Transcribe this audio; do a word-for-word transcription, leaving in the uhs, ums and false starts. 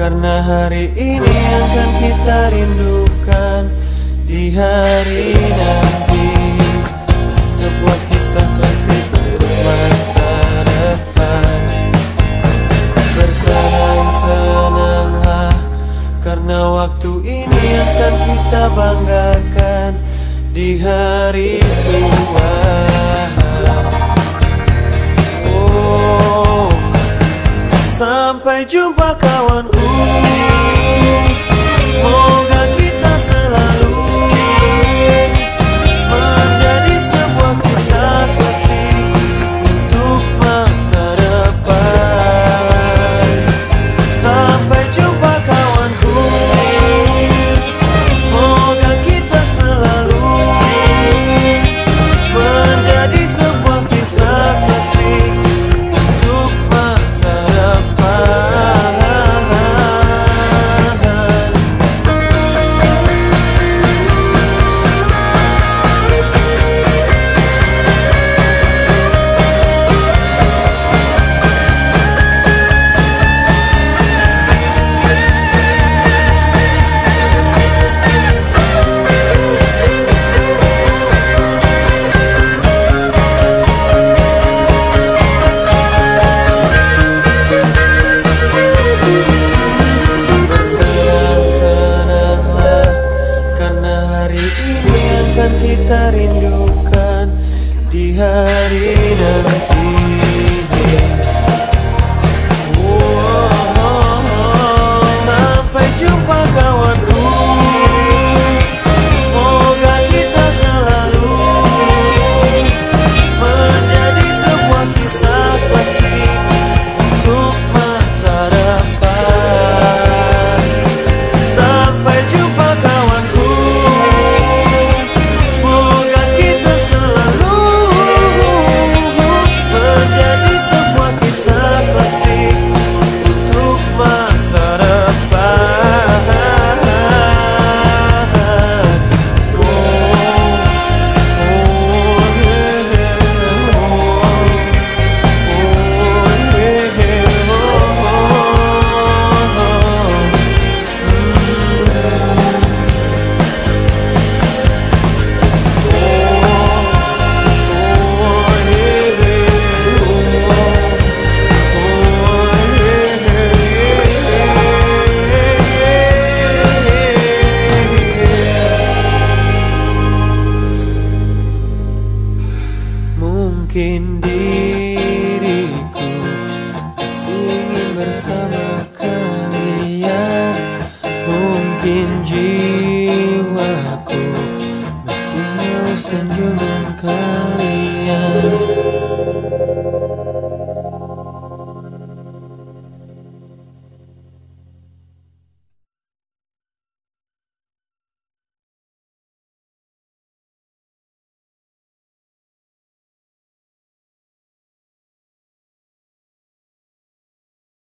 Karena hari ini akan kita rindukan di hari nanti. Sebuah kisah klasik untuk masa depan. Bersenang-senanglah, karena waktu ini akan kita banggakan di hari tua. Oh, sampai jumpa kawanku. Semoga kita selalu menjadi sebuah kisah klasik untuk masa depan. Sampai jumpa kawanku. Semoga kita selalu menjadi sebuah kisah klasik untuk masa depan. Kita rindukan di hari nanti. Oh, oh, oh. Sampai jumpa kawanku. Semoga kita selalu menjadi sebuah kisah klasik untuk masa depan. Sampai jumpa kawanku. Mungkin diriku masih ingin bersama kalian. Mungkin jiwaku masih mau senyuman kalian.